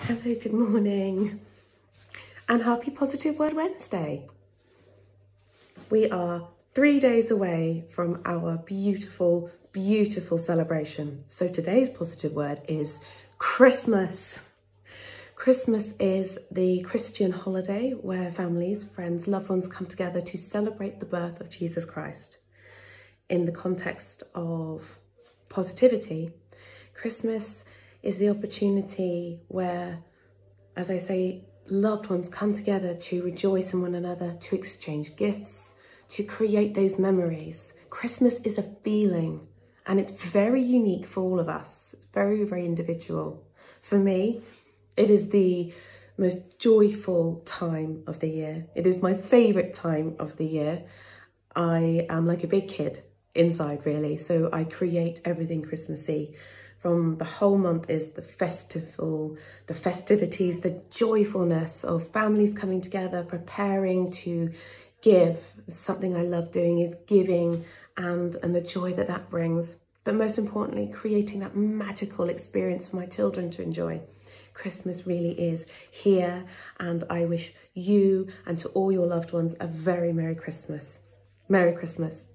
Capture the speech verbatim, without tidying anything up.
Hello, good morning, and happy Positive Word Wednesday. We are three days away from our beautiful, beautiful celebration. So today's positive word is Christmas. Christmas is the Christian holiday where families, friends, loved ones come together to celebrate the birth of Jesus Christ. In the context of positivity, Christmas is the opportunity where, as I say, loved ones come together to rejoice in one another, to exchange gifts, to create those memories. Christmas is a feeling, and it's very unique for all of us. It's very, very individual. For me, it is the most joyful time of the year. It is my favourite time of the year. I am like a big kid inside, really, so I create everything Christmassy. From the whole month is the festival, the festivities, the joyfulness of families coming together, preparing to give. Something I love doing is giving and, and the joy that that brings. But most importantly, creating that magical experience for my children to enjoy. Christmas really is here, and I wish you and to all your loved ones a very Merry Christmas. Merry Christmas.